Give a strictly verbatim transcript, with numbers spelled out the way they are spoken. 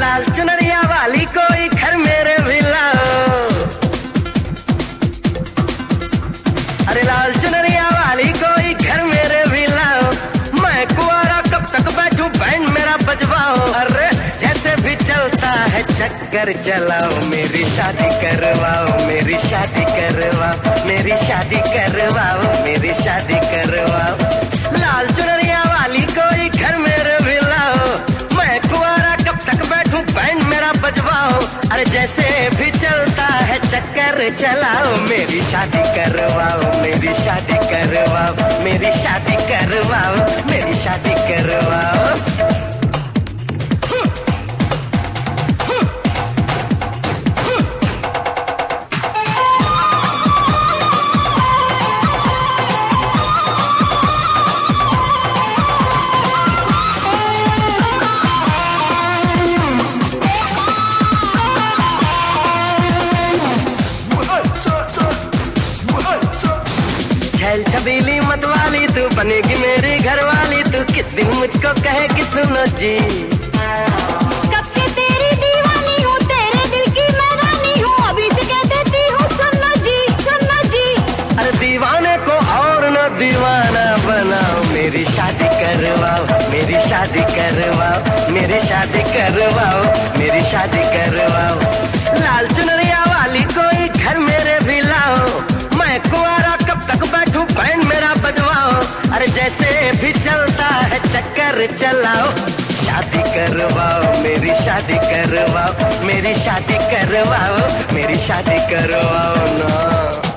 लाल चुनरिया वाली कोई घर मेरे भी लाओ। अरे लाल चुनरिया वाली कोई घर मेरे भी लाओ। मैं कुंवारा कब तक बैठूं बैंड मेरा बजवाओ। अरे जैसे भी चलता है चक्कर चलाओ। मेरी शादी करवाओ, मेरी शादी करवाओ, मेरी शादी करवाओ, मेरी शादी करवाओ। लाल चुनरिया वाली कोई घर मेरे भी लाओ। मैं कुंवारा कब तक बैठूं बैंड मेरा बजवाओ। अरे जैसे भी चलता है चक्कर चलाओ। मेरी शादी करवाओ, मेरी शादी करवाओ, मेरी शादी करवाओ, मेरी शादी करवाओ। छैल छबीली मतवाली तू बनेगी मेरी घरवाली। तू किस दिन मुझको कहेगी सुनो जी। कब से तेरी दीवानी हूँ, तेरे दिल की मैं रानी हूँ। अभी से कह देती हूँ सुनो जी, सुनो जी। अरे दीवाने को और न दीवाना बनाओ। मेरी शादी करवाओ, मेरी शादी करवाओ, मेरी शादी करवाओ, मेरी शादी करवाओ। लाल चुनरिया वाली कोई घर मेरे भी लाओ। मैं कुंवारा कब तक बैठूं बैंड मेरा बजवाओ। अरे जैसे भी चलता है चक्कर चलाओ। शादी करवाओ, मेरी शादी करवाओ, मेरी शादी करवाओ, मेरी शादी करवाओ ना।